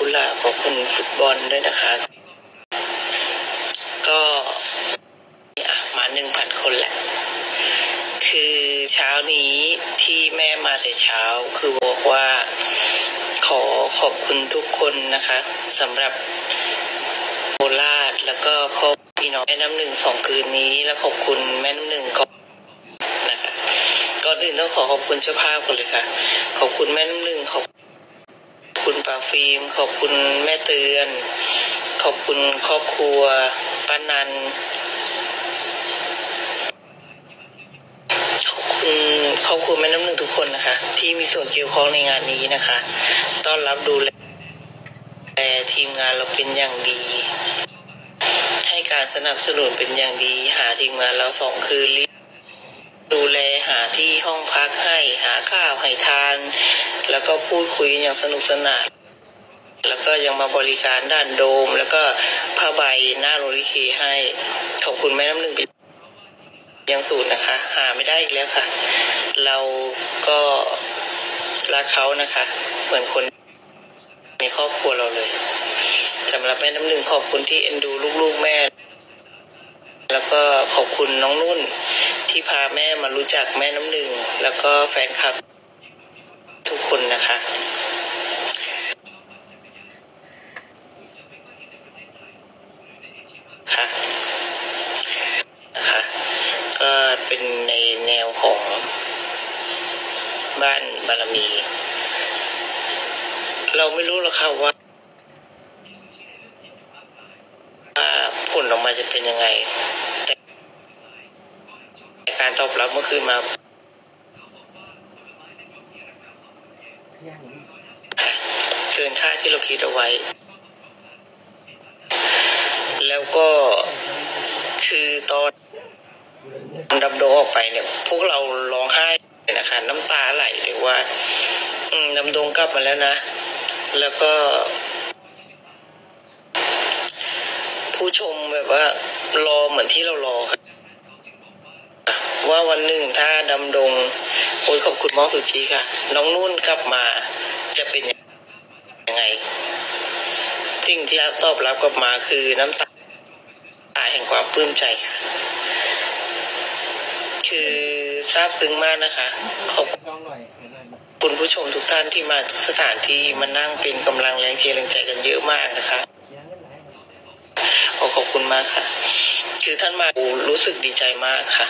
หลาบขอบคุณฟุตบอลด้วยนะคะก็มา 1,000 คนแหละคือเช้านี้ที่แม่มาแต่เช้าคือบอกว่าขอบคุณทุกคนนะคะสำหรับโคราชแล้วก็พ่อพี่น้องแม่น้ำหนึ่ง2 คืนนี้แล้วขอบคุณแม่น้ำหนึ่งก็นะคะก่อนอื่นต้องขอบคุณเจ้าภาพก่อนเลยค่ะขอบคุณแม่น้ำหนึ่งขอบคุณปาฟิล์มขอบคุณแม่เตือนขอบคุณครอบครัวป้านันขอบคุณแม่น้ำหนึ่งทุกคนนะคะที่มีส่วนเกี่ยวข้องในงานนี้นะคะต้อนรับดูแลทีมงานเราเป็นอย่างดีให้การสนับสนุนเป็นอย่างดีหาทีมงานเรา2 คืนดูแลหาที่ห้องพักให้หาข้าวให้ทานแล้วก็พูดคุยอย่างสนุกสนานแล้วก็ยังมาบริการด้านโดมแล้วก็ผ้าใบหน้าโรลิเคให้ขอบคุณแม่น้ำหนึ่งยังสูตรนะคะหาไม่ได้อีกแล้วค่ะเราก็รักเขานะคะเหมือนคนในครอบครัวเราเลยสำหรับแม่น้ำหนึ่งขอบคุณที่เอ็นดูลูกๆแม่แล้วก็ขอบคุณน้องนุ่นที่พาแม่มารู้จักแม่น้ำหนึ่งแล้วก็แฟนคลับทุกคนนะคะค่ะนะคะก็เป็นในแนวของบ้านบารมีเราไม่รู้หรอกค่ะว่าผลออกมาจะเป็นยังไงแต่การตอบรับเมื่อคืนมาเกินค่าที่เราคิดเอาไว้แล้วก็คือตอนดำดงออกไปเนี่ยพวกเราร้องไห้นะคะน้ำตาไหลเลยว่าดำดงกลับมาแล้วนะแล้วก็ผู้ชมแบบว่ารอเหมือนที่เรารอค่ะว่าวันหนึ่งถ้าดำดงโอ้ยขอบคุณมอสุชีค่ะน้องนุ่นกลับมาจะเป็นยังไงสิ่งที่ตอบรับกลับมาคือน้ำตาแห่งความปลื้มใจค่ะคือซาบซึ้งมากนะคะขอบคุณผู้ชมทุกท่านที่มาทุกสถานที่มานั่งเป็นกำลังแรงเชียร์แรงใจกันเยอะมากนะคะขอบคุณมากค่ะคือท่านมารู้สึกดีใจมากค่ะ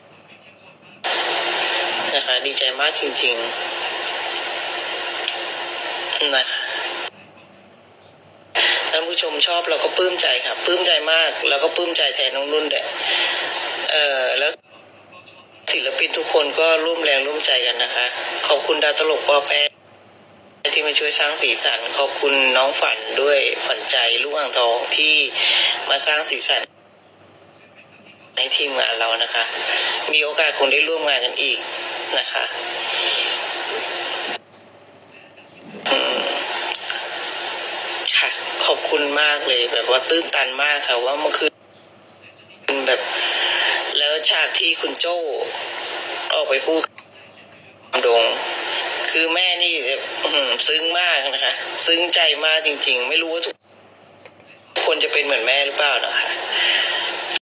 นะคะดีใจมากจริงๆนะคะท่านผู้ชมชอบเราก็ปลื้มใจค่ะปลื้มใจมากแล้วก็ปลื้มใจแทนน้องนุ่นด้วยแล้วศิลปินทุกคนก็ร่วมแรงร่วมใจกันนะคะขอบคุณดาวตลกปอแปะที่มาช่วยสร้างสีสันขอบคุณน้องฝันด้วยฝันใจลูกอ่างทองที่มาสร้างสีสันในทีมงานเรานะคะมีโอกาสคงได้ร่วมงานกันอีกนะคะค่ะขอบคุณมากเลยแบบว่าตื้นตันมากค่ะว่าเมื่อคืนแบบแล้วฉากที่คุณโจ้ออกไปพูดดงคือแม่นี่ซึ้งมากนะคะซึ้งใจมากจริงๆไม่รู้ว่าทุกคนจะเป็นเหมือนแม่หรือเปล่านะคะ